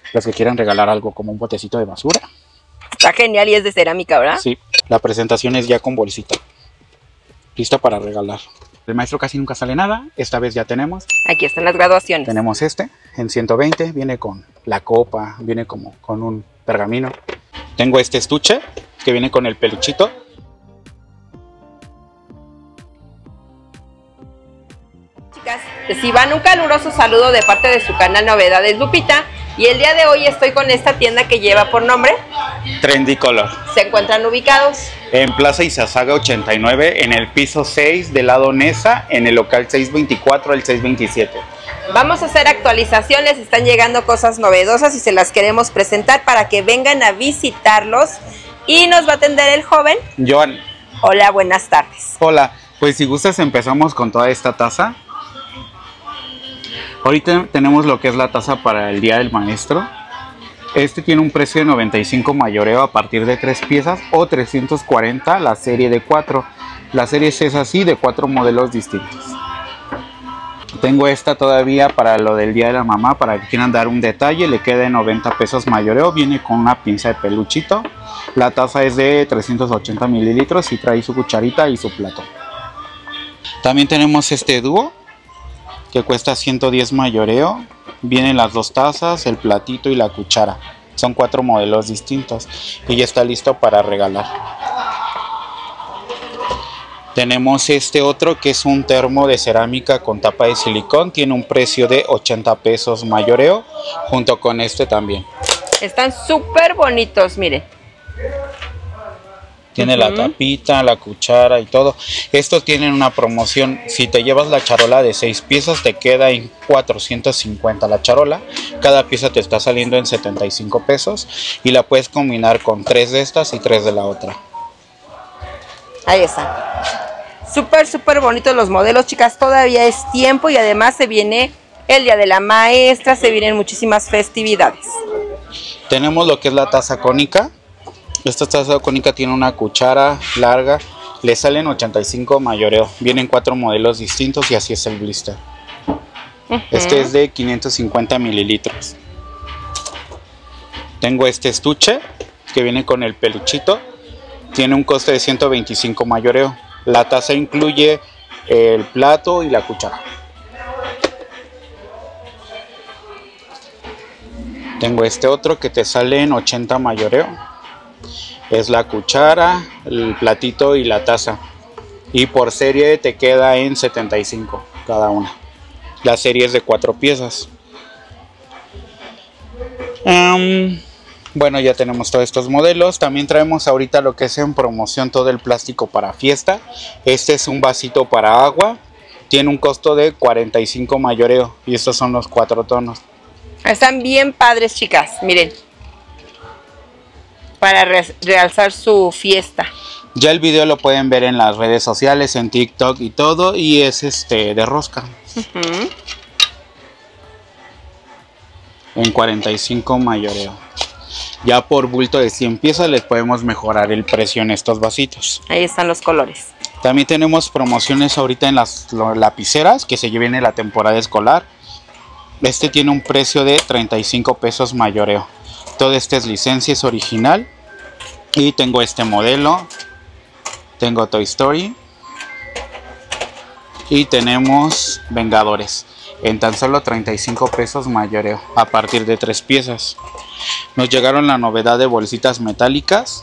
Los que quieran regalar algo como un botecito de basura. Está genial y es de cerámica, ¿verdad? Sí, la presentación es ya con bolsita. Lista para regalar. El maestro casi nunca sale nada. Esta vez ya tenemos. Aquí están las graduaciones. Tenemos este en 120. Viene con la copa. Viene como con un pergamino. Tengo este estuche que viene con el peluchito. Chicas, reciban un caluroso saludo de parte de su canal Novedades Lupita. Y el día de hoy estoy con esta tienda que lleva por nombre Trendy Color. Se encuentran ubicados En Plaza Izazaga 89, en el piso 6 del lado Nesa, en el local 624 al 627. Vamos a hacer actualizaciones, están llegando cosas novedosas y se las queremos presentar para que vengan a visitarlos. Y nos va a atender el joven. Joan. Hola, buenas tardes. Hola, pues si gustas empezamos con toda esta taza. Ahorita tenemos lo que es la taza para el Día del Maestro. Este tiene un precio de 95 mayoreo a partir de 3 piezas o 340 la serie de 4. La serie es así, de 4 modelos distintos. Tengo esta todavía para lo del Día de la Mamá, para que quieran dar un detalle, le queda de 90 pesos mayoreo, viene con una pinza de peluchito. La taza es de 380 mililitros y trae su cucharita y su plato. También tenemos este dúo que cuesta 110 mayoreo. Vienen las dos tazas, el platito y la cuchara. Son 4 modelos distintos y ya está listo para regalar. Tenemos este otro que es un termo de cerámica con tapa de silicón. Tiene un precio de 80 pesos mayoreo, junto con este también. Están súper bonitos, miren. Tiene la tapita, la cuchara y todo. Estos tienen una promoción. Si te llevas la charola de 6 piezas, te queda en 450 la charola. Cada pieza te está saliendo en 75 pesos. Y la puedes combinar con 3 de estas y 3 de la otra. Ahí están. Súper bonitos los modelos, chicas. Todavía es tiempo y además se viene el Día de la Maestra. Se vienen muchísimas festividades. Tenemos lo que es la taza cónica. Esta taza cónica tiene una cuchara larga, le salen 85 mayoreo, vienen 4 modelos distintos y así es el blister. Este es de 550 mililitros. Tengo este estuche que viene con el peluchito, tiene un coste de 125 mayoreo. La taza incluye el plato y la cuchara. Tengo este otro que te sale en 80 mayoreo. Es la cuchara, el platito y la taza. Y por serie te queda en 75 cada una. La serie es de 4 piezas. Bueno, ya tenemos todos estos modelos. También traemos ahorita lo que es en promoción todo el plástico para fiesta. Este es un vasito para agua. Tiene un costo de 45 mayoreo. Y estos son los 4 tonos. Están bien padres, chicas. Miren. Para realzar su fiesta. Ya el video lo pueden ver en las redes sociales, en TikTok y todo, y es de rosca. En 45 mayoreo. Ya por bulto de 100 piezas les podemos mejorar el precio en estos vasitos. Ahí están los colores. También tenemos promociones ahorita en las lapiceras que se viene la temporada escolar. Este tiene un precio de 35 pesos mayoreo. Todo este es licencia, es original. Y tengo este modelo. Tengo Toy Story. Y tenemos Vengadores. En tan solo 35 pesos mayoreo. A partir de 3 piezas. Nos llegaron la novedad de bolsitas metálicas.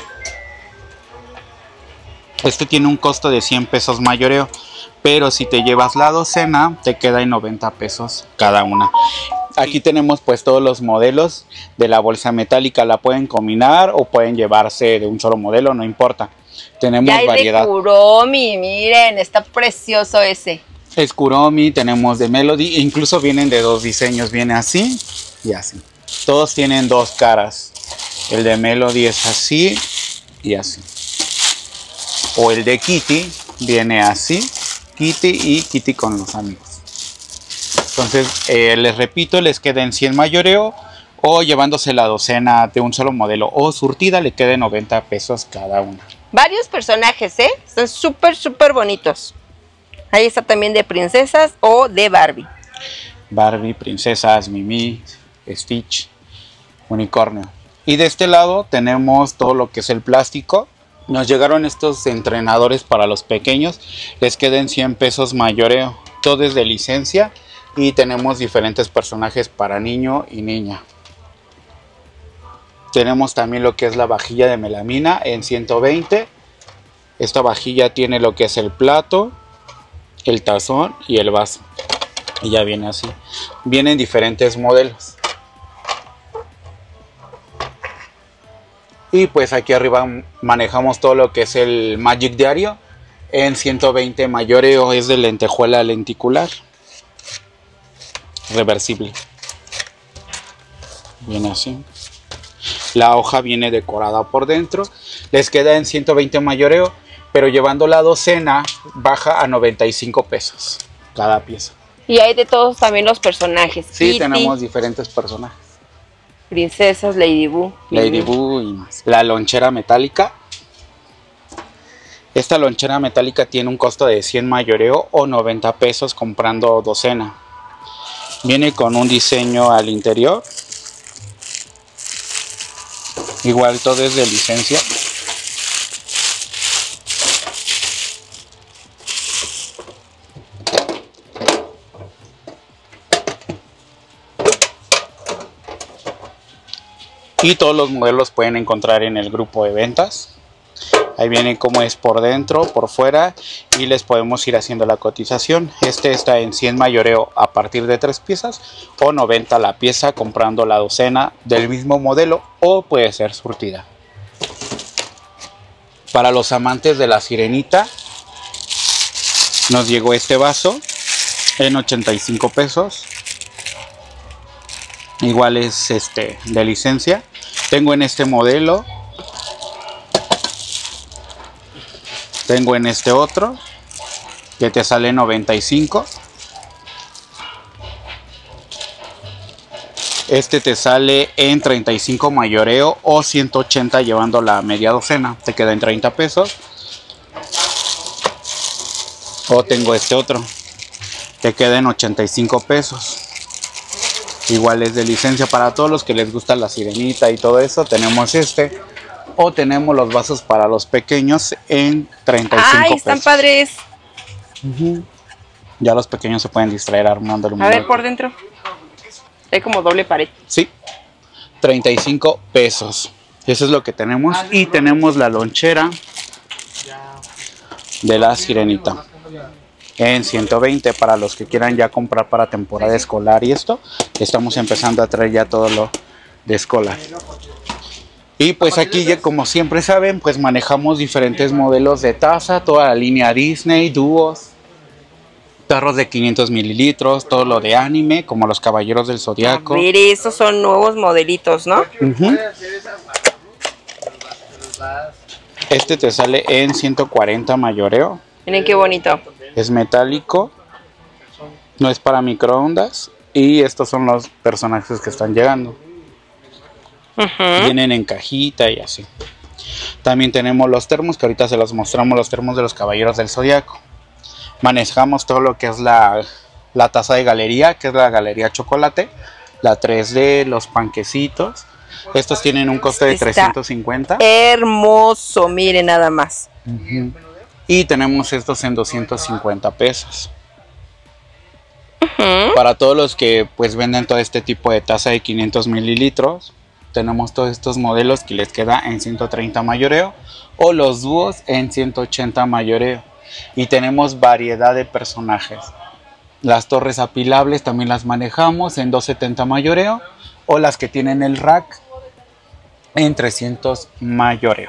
Este tiene un costo de 100 pesos mayoreo. Pero si te llevas la docena, te queda en 90 pesos cada una. Aquí tenemos pues todos los modelos de la bolsa metálica. La pueden combinar o pueden llevarse de un solo modelo, no importa. Tenemos ya hay variedad. De Kuromi, miren, está precioso ese. Es Kuromi, tenemos de Melody, incluso vienen de 2 diseños, viene así y así. Todos tienen 2 caras. El de Melody es así y así. O el de Kitty viene así, Kitty y Kitty con los amigos. Entonces, les repito, les queda en 100 mayoreo o llevándose la docena de un solo modelo o surtida le queda en 90 pesos cada una. Varios personajes, están súper bonitos. Ahí está también de princesas o de Barbie. Barbie, princesas, Mimi, Stitch. unicornio. Y de este lado tenemos todo lo que es el plástico. Nos llegaron estos entrenadores para los pequeños, les queden 100 pesos mayoreo, todo es de licencia y tenemos diferentes personajes para niño y niña. Tenemos también lo que es la vajilla de melamina en 120. Esta vajilla tiene lo que es el plato, el tazón y el vaso. Y ya viene así. Vienen diferentes modelos. Y pues aquí arriba manejamos todo lo que es el Magic Diario en 120 mayoreo, es de lentejuela lenticular reversible. Viene así. La hoja viene decorada por dentro. Les queda en 120 mayoreo, pero llevando la docena baja a 95 pesos cada pieza. Y hay de todos también los personajes. Sí, Kitty, tenemos diferentes personajes. princesas, Ladybug. Ladybug y más. La lonchera metálica. Esta lonchera metálica tiene un costo de 100 mayoreo o 90 pesos comprando docena. Viene con un diseño al interior. Igual todo es de licencia. Y todos los modelos pueden encontrar en el grupo de ventas. Ahí viene cómo es por dentro, por fuera, y les podemos ir haciendo la cotización. Este está en 100 mayoreo a partir de 3 piezas o 90 la pieza comprando la docena del mismo modelo o puede ser surtida. Para los amantes de la sirenita nos llegó este vaso en 85 pesos. Igual es de licencia. Tengo en este modelo. Tengo en este otro que te sale 95. Este te sale en 35 mayoreo o 180 llevando la media docena. Te queda en 30 pesos. O tengo este otro. Te queda en 85 pesos. Igual es de licencia para todos los que les gusta la sirenita y todo eso. Tenemos este. O tenemos los vasos para los pequeños en 35 ¡Ay, pesos. están padres! Ya los pequeños se pueden distraer armando el A ver, por dentro. Hay como doble pared. Sí, 35 pesos. Eso es lo que tenemos. Y tenemos la lonchera de la sirenita en 120 para los que quieran ya comprar para temporada escolar y esto. Estamos empezando a traer ya todo lo de escolar. Y pues aquí, ya como siempre saben, pues manejamos diferentes modelos de taza, toda la línea Disney, dúos, tarros de 500 mililitros, todo lo de anime, como los Caballeros del Zodiaco. A ver, estos son nuevos modelitos, ¿no? Este te sale en 140 mayoreo. Miren qué bonito. Es metálico, no es para microondas y estos son los personajes que están llegando. Vienen en cajita y así. También tenemos los termos que ahorita se los mostramos, los termos de los Caballeros del Zodiaco. Manejamos todo lo que es la taza de galería, que es la galería chocolate, la 3D, los panquecitos. Estos tienen un costo de 350. Hermoso, miren nada más. Y tenemos estos en 250 pesos. Para todos los que pues venden todo este tipo de taza de 500 mililitros, tenemos todos estos modelos que les queda en 130 mayoreo o los dúos en 180 mayoreo. Y tenemos variedad de personajes. Las torres apilables también las manejamos en 270 mayoreo o las que tienen el rack en 300 mayoreo.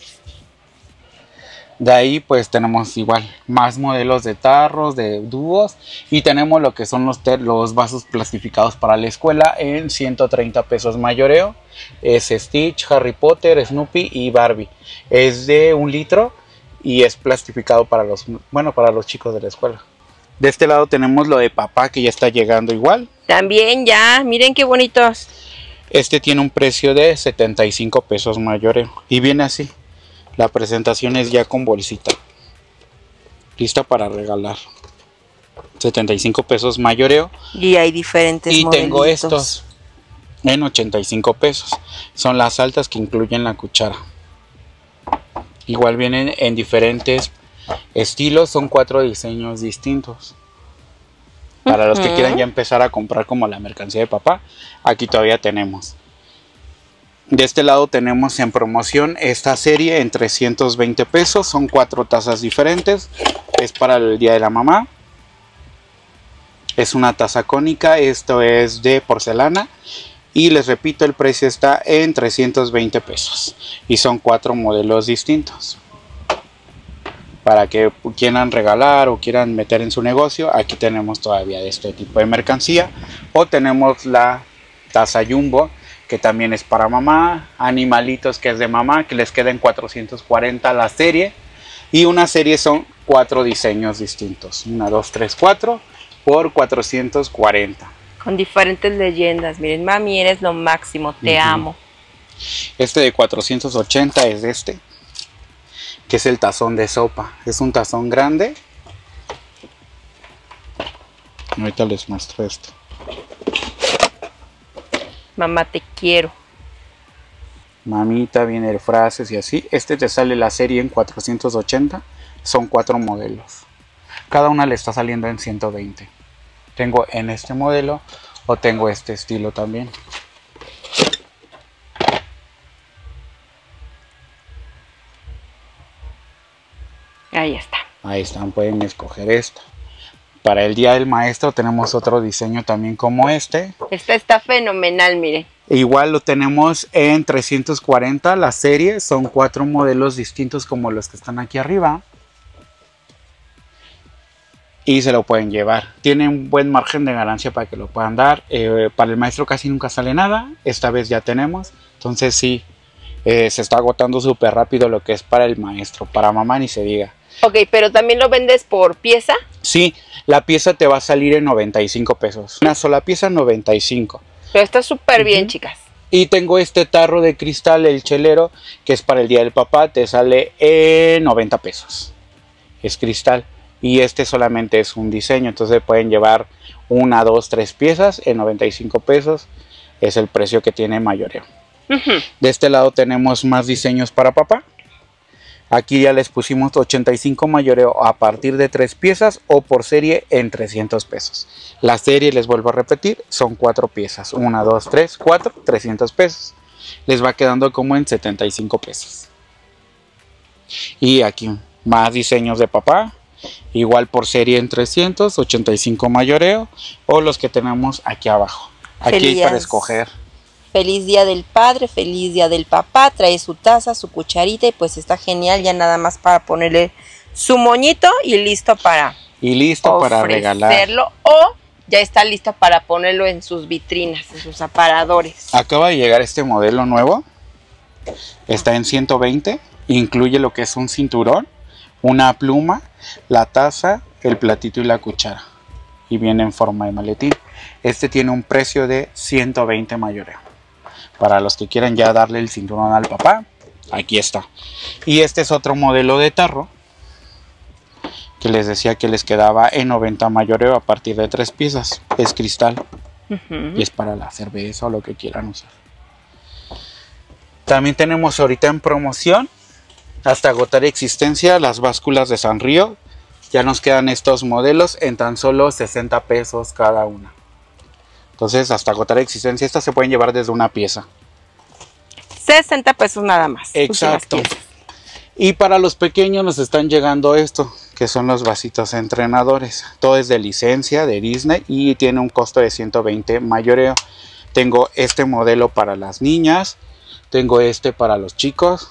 De ahí pues tenemos igual más modelos de tarros, de dúos y tenemos lo que son los vasos plastificados para la escuela en 130 pesos mayoreo. Es Stitch, Harry Potter, Snoopy y Barbie. Es de 1 litro y es plastificado para los chicos de la escuela. De este lado tenemos lo de papá que ya está llegando igual. También ya, miren qué bonitos. Este tiene un precio de 75 pesos mayoreo y viene así. La presentación es ya con bolsita. Lista para regalar. 75 pesos mayoreo. Y hay diferentes y modelitos. tengo estos. en 85 pesos. Son las altas que incluyen la cuchara. Igual vienen en diferentes estilos, son 4 diseños distintos. Para los que quieran ya empezar a comprar como la mercancía de papá, aquí todavía tenemos. De este lado tenemos en promoción esta serie en 320 pesos. Son 4 tazas diferentes. Es para el día de la mamá. Es una taza cónica. Esto es de porcelana. Y les repito, el precio está en 320 pesos. Y son 4 modelos distintos. Para que quieran regalar o quieran meter en su negocio, aquí tenemos todavía de este tipo de mercancía. O tenemos la taza Jumbo, que también es para mamá. Animalitos, que es de mamá, que les queda en 440 la serie. Y una serie son 4 diseños distintos. 1, 2, 3, 4 por 440. Con diferentes leyendas. Miren, mami, eres lo máximo, te amo. Este de 480 es este, que es el tazón de sopa. Es un tazón grande. Ahorita les muestro esto. Mamá, te quiero. Mamita, viene frases y así. Este te sale la serie en 480. Son 4 modelos. Cada una le está saliendo en 120. Tengo en este modelo o tengo este estilo también. Ahí está. Ahí están, pueden escoger esta. Para el día del maestro tenemos otro diseño también como este. Esta está fenomenal, miren. Igual lo tenemos en 340 la serie. Son 4 modelos distintos como los que están aquí arriba. Y se lo pueden llevar. Tiene un buen margen de ganancia para que lo puedan dar. Para el maestro casi nunca sale nada. Esta vez ya tenemos. Entonces sí, se está agotando súper rápido lo que es para el maestro. Para mamá ni se diga. Ok, pero también lo vendes por pieza. Sí, la pieza te va a salir en 95 pesos. Una sola pieza, 95. Pero está súper bien, chicas. Y tengo este tarro de cristal, el chelero, que es para el día del papá. Te sale en 90 pesos. Es cristal. Y este solamente es un diseño. Entonces pueden llevar 1, 2, 3 piezas en 95 pesos. Es el precio que tiene mayoreo. De este lado tenemos más diseños para papá. Aquí ya les pusimos 85 mayoreo a partir de 3 piezas o por serie en 300 pesos. La serie, les vuelvo a repetir, son 4 piezas. 1, 2, 3, 4, 300 pesos. Les va quedando como en 75 pesos. Y aquí más diseños de papá. Igual por serie en 300, 85 mayoreo o los que tenemos aquí abajo. Aquí hay para escoger. Feliz día del padre, feliz día del papá. Trae su taza, su cucharita y pues está genial. Ya nada más para ponerle su moñito y listo para regalar. O ya está listo para ponerlo en sus vitrinas, en sus aparadores. Acaba de llegar este modelo nuevo. Está en 120. Incluye lo que es un cinturón, una pluma, la taza, el platito y la cuchara. Y viene en forma de maletín. Este tiene un precio de 120 mayoreo. Para los que quieran ya darle el cinturón al papá, aquí está. Y este es otro modelo de tarro que les decía que les quedaba en 90 mayoreo a partir de 3 piezas. Es cristal. Y es para la cerveza o lo que quieran usar. También tenemos ahorita en promoción, hasta agotar existencia, las básculas de Sanrio. Ya nos quedan estos modelos en tan solo 60 pesos cada una. Entonces, hasta agotar existencia, estas se pueden llevar desde una pieza. 60 pesos nada más. Exacto. Y para los pequeños nos están llegando esto, que son los vasitos entrenadores. Todo es de licencia de Disney y tiene un costo de 120 mayoreo. Tengo este modelo para las niñas, tengo este para los chicos.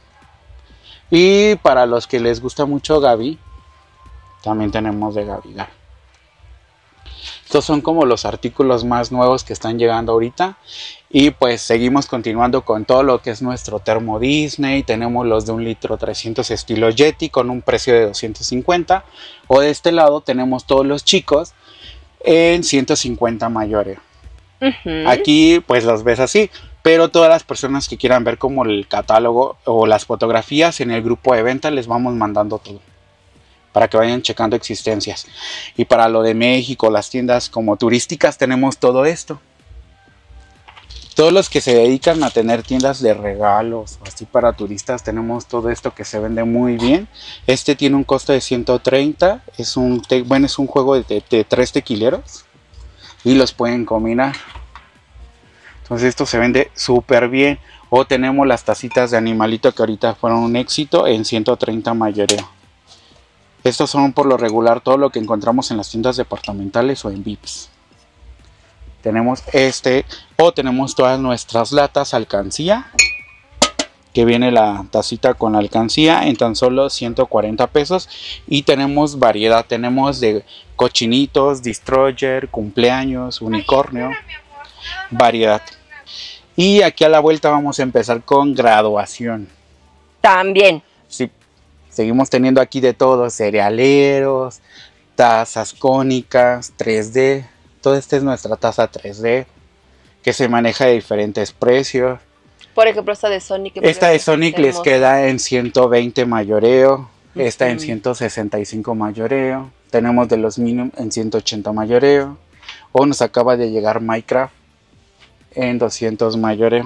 Y para los que les gusta mucho Gaby, también tenemos de Gaby. Estos son como los artículos más nuevos que están llegando ahorita. Y pues seguimos continuando con todo lo que es nuestro termo Disney. Tenemos los de 1 litro 300 estilo Yeti con un precio de 250. O de este lado tenemos todos los chicos en 150 mayoreo. Aquí pues los ves así. Pero todas las personas que quieran ver como el catálogo o las fotografías en el grupo de venta les vamos mandando todo. Para que vayan checando existencias. Y para lo de México, las tiendas como turísticas tenemos todo esto. Todos los que se dedican a tener tiendas de regalos o así para turistas, tenemos todo esto que se vende muy bien. Este tiene un costo de 130. Es un juego de 3 tequileros y los pueden combinar. Entonces esto se vende súper bien. O tenemos las tacitas de animalito que ahorita fueron un éxito en 130 mayoreo. Estos son por lo regular todo lo que encontramos en las tiendas departamentales o en Vips. Tenemos tenemos todas nuestras latas alcancía, que viene la tacita con la alcancía en tan solo 140 pesos. Y tenemos variedad, tenemos de cochinitos, destroyer, cumpleaños, unicornio, variedad. Y aquí a la vuelta vamos a empezar con graduación. También. Sí, seguimos teniendo aquí de todo, cerealeros, tazas cónicas, 3D. Toda esta es nuestra taza 3D, que se maneja de diferentes precios. Por ejemplo, esta de Sonic. Esta de Sonic les queda en 120 mayoreo. Esta en 165 mayoreo. Tenemos de los Minions en 180 mayoreo. O nos acaba de llegar Minecraft en 200 mayoreo.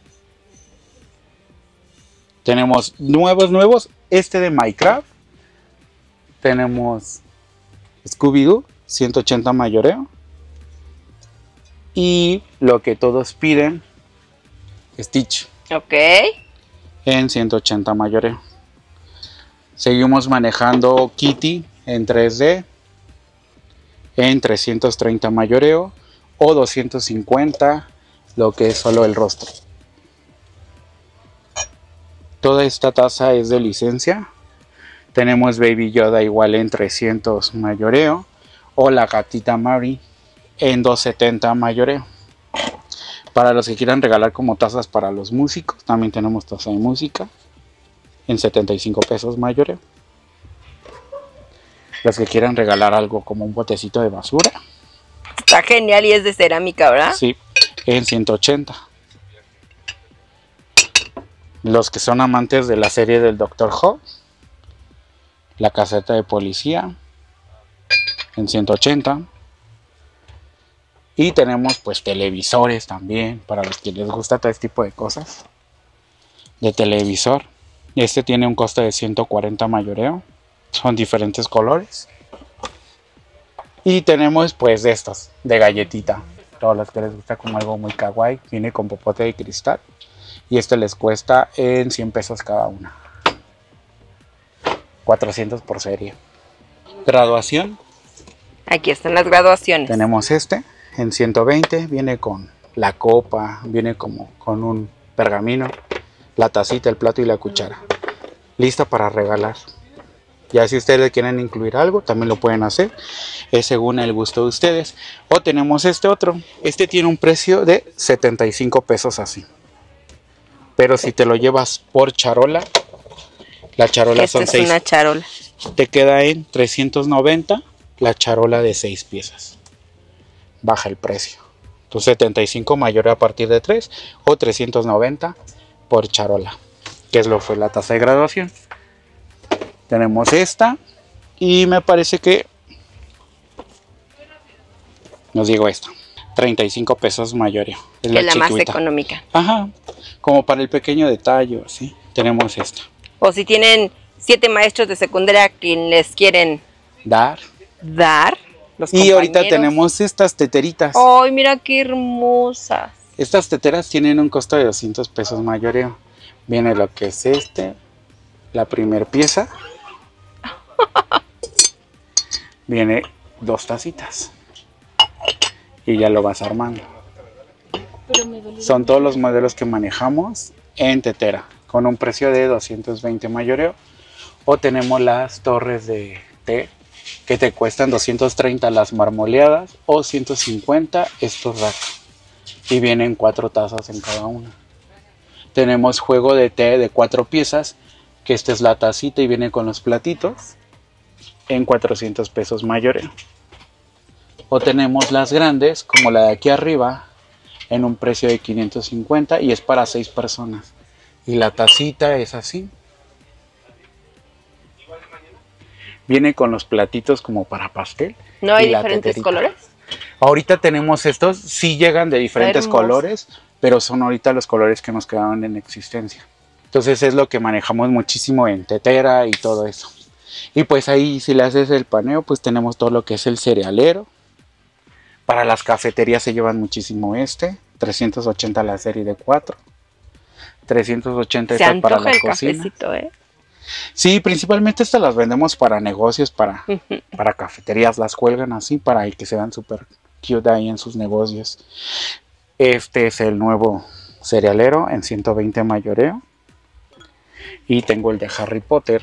Tenemos nuevos. Este de Minecraft. Tenemos Scooby-Doo, 180 mayoreo. Y lo que todos piden, Stitch. Ok. En 180 mayoreo. Seguimos manejando Kitty en 3D. En 330 mayoreo. O 250, lo que es solo el rostro. Toda esta taza es de licencia. Tenemos Baby Yoda igual en 300 mayoreo. O la gatita Mary en 270 mayoreo. Para los que quieran regalar como tazas para los músicos, también tenemos taza de música en 75 pesos mayoreo. Los que quieran regalar algo como un botecito de basura, está genial y es de cerámica, ¿verdad? sí, en 180. Los que son amantes de la serie del Doctor Who, la caseta de policía en 180. Y tenemos pues televisores también, para los que les gusta todo este tipo de cosas. De televisor. Este tiene un costo de 140 mayoreo. Son diferentes colores. Y tenemos pues de estos, de galletita. Todos los que les gusta como algo muy kawaii. Viene con popote de cristal. Y este les cuesta en 100 pesos cada una. 400 por serie. Graduación. Aquí están las graduaciones. Tenemos este en 120, viene con la copa, viene como con un pergamino, la tacita, el plato y la cuchara. Lista para regalar. Ya si ustedes quieren incluir algo, también lo pueden hacer. Es según el gusto de ustedes. O tenemos este otro. Este tiene un precio de 75 pesos así. Pero si te lo llevas por charola, la charola son 6. Una charola. Te queda en 390 la charola de 6 piezas. Baja el precio. Entonces 75 mayor a partir de 3 o 390 por charola, que es lo fue la tasa de graduación. Tenemos esta y me parece que nos digo esta, 35 pesos mayor. Es la más económica. Ajá, como para el pequeño detalle, ¿sí? Tenemos esta. O si tienen 7 maestros de secundaria que les quieren dar. Y ahorita tenemos estas teteritas. ¡Ay, mira qué hermosas! Estas teteras tienen un costo de 200 pesos mayoreo. Viene lo que es la primer pieza. Viene 2 tacitas. Y ya lo vas armando. Son todos los modelos que manejamos en tetera, con un precio de 220 mayoreo. O tenemos las torres de té, que te cuestan 230 las marmoleadas o 150 estos racks. Y vienen 4 tazas en cada una. Tenemos juego de té de 4 piezas, que esta es la tacita y viene con los platitos en 400 pesos mayoreo. O tenemos las grandes, como la de aquí arriba, en un precio de 550 y es para 6 personas. Y la tacita es así. Viene con los platitos como para pastel. ¿No hay diferentes colores? Ahorita tenemos estos, sí llegan de diferentes colores, pero son ahorita los colores que nos quedaron en existencia. Entonces es lo que manejamos muchísimo en tetera y todo eso. Y pues ahí si le haces el paneo, pues tenemos todo lo que es el cerealero. Para las cafeterías se llevan muchísimo 380 la serie de 4. 380 esta para la cocina. Cafecito, ¿eh? Sí, principalmente estas las vendemos para negocios, para cafeterías, las cuelgan así para que se vean súper cute ahí en sus negocios. Este es el nuevo cerealero en 120 mayoreo. Y tengo el de Harry Potter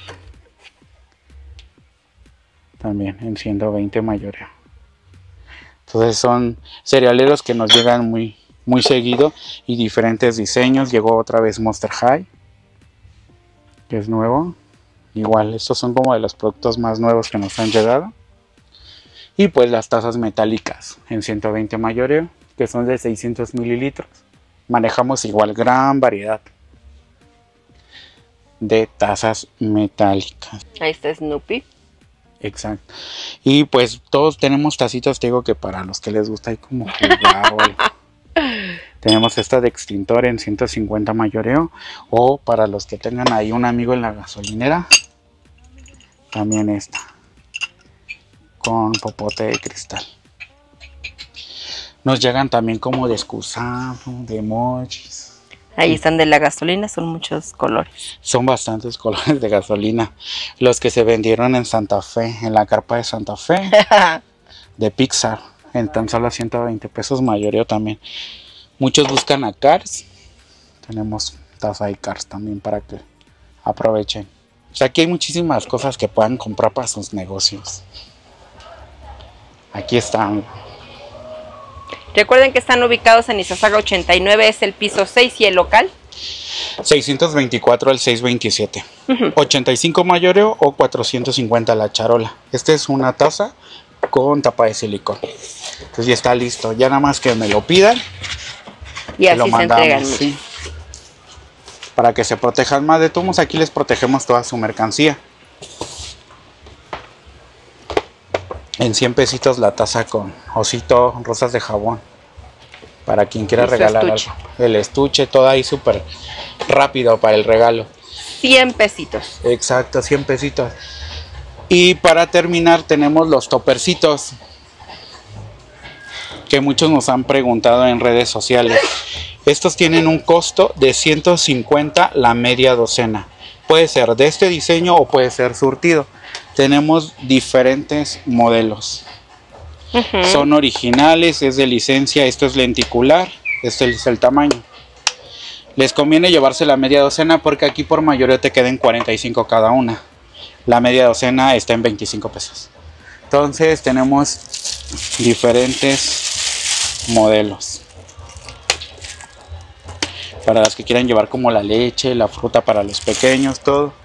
también en 120 mayoreo. Entonces son cerealeros que nos llegan muy seguido y diferentes diseños. Llegó otra vez Monster High, que es nuevo. Igual, estos son como de los productos más nuevos que nos han llegado. Y pues las tazas metálicas en 120 mayoreo, que son de 600 mililitros. Manejamos igual gran variedad de tazas metálicas. Ahí está Snoopy. Exacto. Y pues todos tenemos tacitas, te digo que para los que les gusta hay como jugar o algo. Tenemos esta de extintor en 150 mayoreo. O para los que tengan ahí un amigo en la gasolinera, también esta con popote de cristal. Nos llegan también como de excusado, de emojis. Ahí están de la gasolina, son muchos colores. Son bastantes colores de gasolina. Los que se vendieron en Santa Fe, en la carpa de Santa Fe, de Pixar, en tan solo 120 pesos mayoreo también. Muchos buscan a Cars. Tenemos taza de Cars también para que aprovechen. O sea, aquí hay muchísimas cosas que puedan comprar para sus negocios. Aquí están. Recuerden que están ubicados en Izazaga 89, es el piso 6 y el local 624 al 627. 85 mayoreo o 450 la charola. Esta es una taza con tapa de silicón. Entonces ya está listo. Ya nada más que me lo pidan. Y así lo mandamos, se entregan. ¿sí? Para que se protejan más de todos. Aquí les protegemos toda su mercancía. En 100 pesitos la taza con osito, rosas de jabón. Para quien quiera regalar algo. El estuche, todo ahí súper rápido para el regalo. 100 pesitos. Exacto, 100 pesitos. Y para terminar tenemos los topercitos. Que muchos nos han preguntado en redes sociales. Estos tienen un costo de 150 la media docena. Puede ser de este diseño o puede ser surtido. Tenemos diferentes modelos. Son originales, es de licencia. Esto es lenticular, este es el tamaño. Les conviene llevarse la media docena porque aquí por mayoreo te queden 45 cada una. La media docena está en 25 pesos. Entonces tenemos diferentes modelos. Para las que quieran llevar como la leche, la fruta para los pequeños, todo.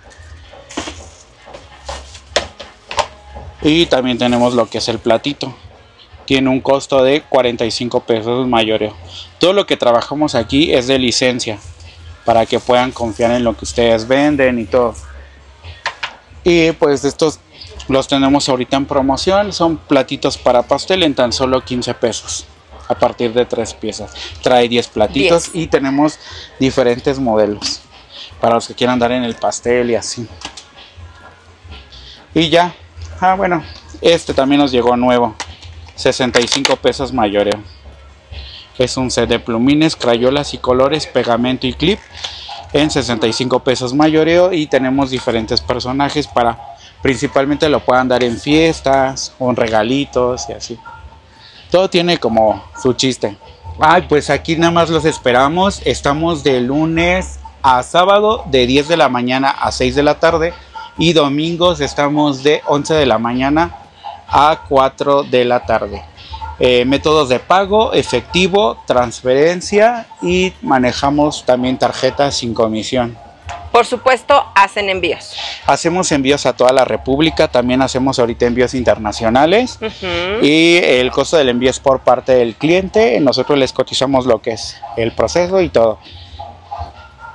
Y también tenemos lo que es el platito. Tiene un costo de 45 pesos mayoreo. Todo lo que trabajamos aquí es de licencia. Para que puedan confiar en lo que ustedes venden y todo. Y pues estos los tenemos ahorita en promoción. Son platitos para pastel en tan solo 15 pesos. A partir de 3 piezas. Trae 10 platitos 10. Y tenemos diferentes modelos. Para los que quieran dar en el pastel y así. Y ya. Bueno, este también nos llegó nuevo, 65 pesos mayoreo. Es un set de plumines, crayolas y colores, pegamento y clip en 65 pesos mayoreo. Y tenemos diferentes personajes para principalmente lo puedan dar en fiestas o en regalitos y así. Todo tiene como su chiste. Pues aquí nada más los esperamos. Estamos de lunes a sábado de 10 de la mañana a 6 de la tarde. Y domingos estamos de 11 de la mañana a 4 de la tarde. Métodos de pago, efectivo, transferencia y manejamos también tarjetas sin comisión. Por supuesto, hacen envíos. Hacemos envíos a toda la República, también hacemos ahorita envíos internacionales. Y el costo del envío es por parte del cliente. Nosotros les cotizamos lo que es el proceso y todo.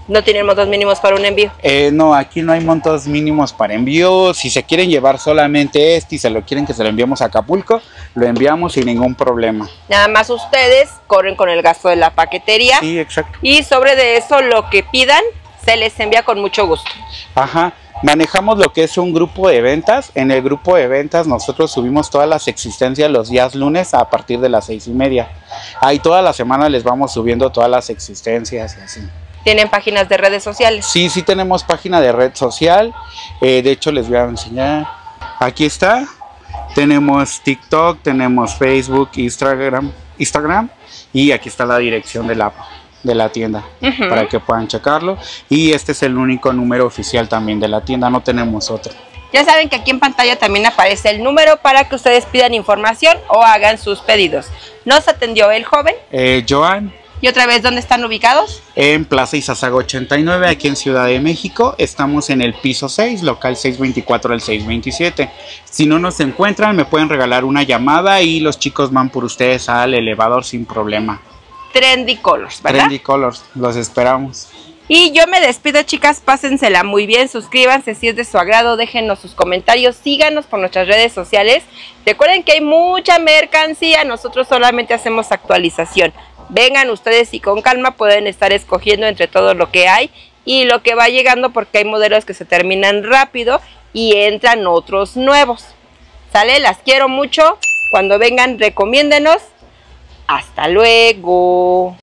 No tienen montos mínimos para un envío. No, aquí no hay montos mínimos para envío. Si se quieren llevar solamente este y se lo quieren que se lo enviemos a Acapulco, lo enviamos sin ningún problema. Nada más ustedes corren con el gasto de la paquetería. Sí, exacto. Y sobre de eso, lo que pidan, se les envía con mucho gusto. Ajá. Manejamos lo que es un grupo de ventas. En el grupo de ventas nosotros subimos todas las existencias los días lunes a partir de las 6:30. Ahí toda la semana les vamos subiendo todas las existencias y así. ¿Tienen páginas de redes sociales? Sí, sí tenemos página de red social. De hecho les voy a enseñar. Aquí está. Tenemos TikTok, tenemos Facebook, Instagram y aquí está la dirección de la tienda para que puedan checarlo. Y este es el único número oficial también de la tienda, no tenemos otro. Ya saben que aquí en pantalla también aparece el número para que ustedes pidan información o hagan sus pedidos. Nos atendió el joven. Joan. Y otra vez, ¿dónde están ubicados? En Plaza Izazaga 89, aquí en Ciudad de México. Estamos en el piso 6, local 624 al 627. Si no nos encuentran, me pueden regalar una llamada y los chicos van por ustedes al elevador sin problema. Trendy Colors, ¿verdad? Trendy Colors, los esperamos. Y yo me despido, chicas, pásensela muy bien, suscríbanse si es de su agrado, déjenos sus comentarios, síganos por nuestras redes sociales. Recuerden que hay mucha mercancía, nosotros solamente hacemos actualización. Vengan ustedes y con calma pueden estar escogiendo entre todo lo que hay y lo que va llegando, porque hay modelos que se terminan rápido y entran otros nuevos. ¿Sale? Las quiero mucho. Cuando vengan, recomiéndenos. Hasta luego.